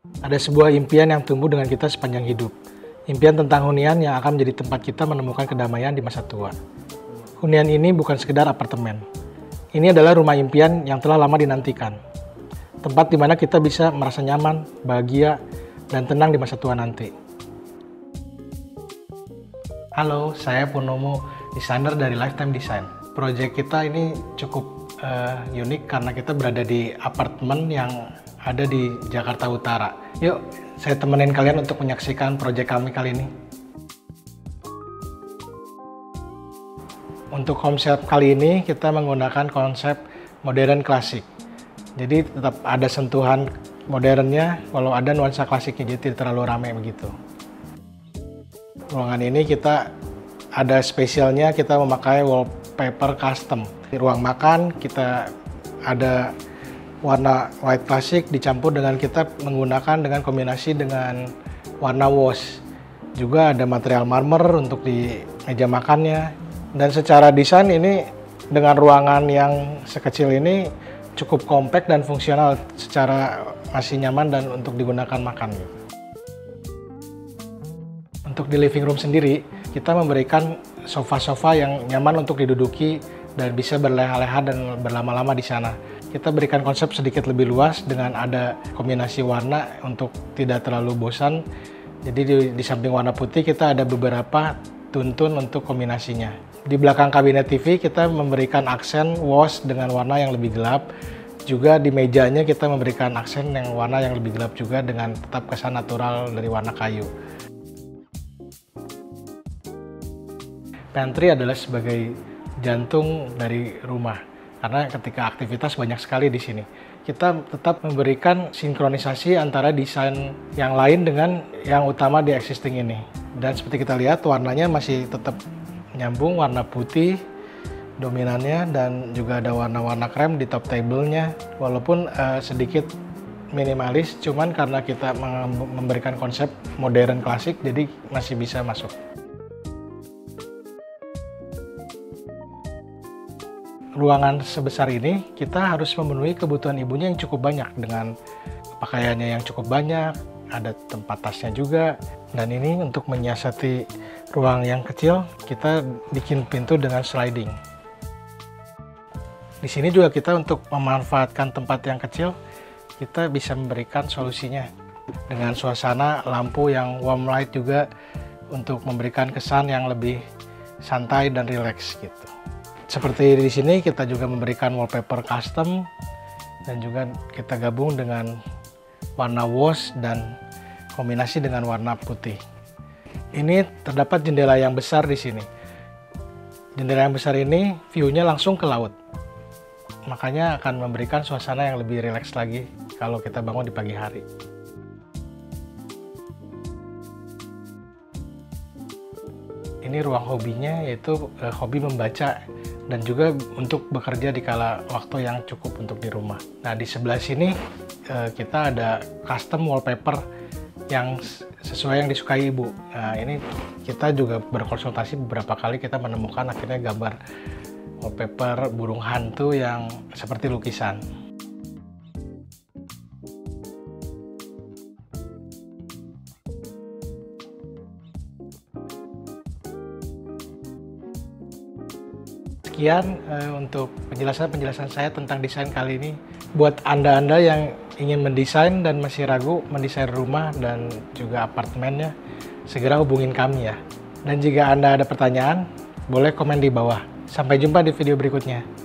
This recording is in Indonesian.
Ada sebuah impian yang tumbuh dengan kita sepanjang hidup. Impian tentang hunian yang akan menjadi tempat kita menemukan kedamaian di masa tua. Hunian ini bukan sekedar apartemen. Ini adalah rumah impian yang telah lama dinantikan. Tempat di mana kita bisa merasa nyaman, bahagia, dan tenang di masa tua nanti. Halo, saya Purnomo, desainer dari Lifetime Design. Proyek kita ini cukup unik karena kita berada di apartemen yang ada di Jakarta Utara. Yuk, saya temenin kalian untuk menyaksikan proyek kami kali ini. Untuk konsep kali ini kita menggunakan konsep modern klasik. Jadi tetap ada sentuhan modernnya, walau ada nuansa klasiknya, jadi tidak terlalu ramai begitu. Ruangan ini kita ada spesialnya, kita memakai wallpaper custom. Di ruang makan kita ada warna white klasik dicampur dengan kita menggunakan dengan kombinasi dengan warna wash. Juga ada material marmer untuk di meja makannya. Dan secara desain ini dengan ruangan yang sekecil ini cukup kompak dan fungsional, secara masih nyaman dan untuk digunakan makan. Untuk di living room sendiri, kita memberikan sofa-sofa yang nyaman untuk diduduki dan bisa berleha-leha dan berlama-lama di sana. Kita berikan konsep sedikit lebih luas dengan ada kombinasi warna untuk tidak terlalu bosan. Jadi di samping warna putih kita ada beberapa tuntun untuk kombinasinya. Di belakang kabinet TV kita memberikan aksen wash dengan warna yang lebih gelap. Juga di mejanya kita memberikan aksen yang warna yang lebih gelap juga dengan tetap kesan natural dari warna kayu. Pantry adalah sebagai jantung dari rumah, karena ketika aktivitas banyak sekali di sini. Kita tetap memberikan sinkronisasi antara desain yang lain dengan yang utama di existing ini. Dan seperti kita lihat warnanya masih tetap nyambung, warna putih dominannya dan juga ada warna-warna krem di top table-nya. Walaupun sedikit minimalis, cuman karena kita memberikan konsep modern klasik jadi masih bisa masuk. Ruangan sebesar ini kita harus memenuhi kebutuhan ibunya yang cukup banyak dengan pakaiannya yang cukup banyak, ada tempat tasnya juga. Dan ini untuk menyiasati ruang yang kecil, kita bikin pintu dengan sliding. Di sini juga kita untuk memanfaatkan tempat yang kecil, kita bisa memberikan solusinya dengan suasana lampu yang warm light juga untuk memberikan kesan yang lebih santai dan rileks gitu. Seperti di sini kita juga memberikan wallpaper custom dan juga kita gabung dengan warna wash dan kombinasi dengan warna putih. Ini terdapat jendela yang besar di sini. Jendela yang besar ini view-nya langsung ke laut. Makanya akan memberikan suasana yang lebih rileks lagi kalau kita bangun di pagi hari. Ini ruang hobinya, yaitu hobi membaca dan juga untuk bekerja di kala waktu yang cukup untuk di rumah. Nah, di sebelah sini kita ada custom wallpaper yang sesuai yang disukai ibu. Nah, ini kita juga berkonsultasi beberapa kali, kita menemukan akhirnya gambar wallpaper burung hantu yang seperti lukisan. Sekian untuk penjelasan saya tentang desain kali ini. Buat Anda-Anda yang ingin mendesain dan masih ragu mendesain rumah dan juga apartemennya, segera hubungin kami ya. Dan jika Anda ada pertanyaan, boleh komen di bawah. Sampai jumpa di video berikutnya.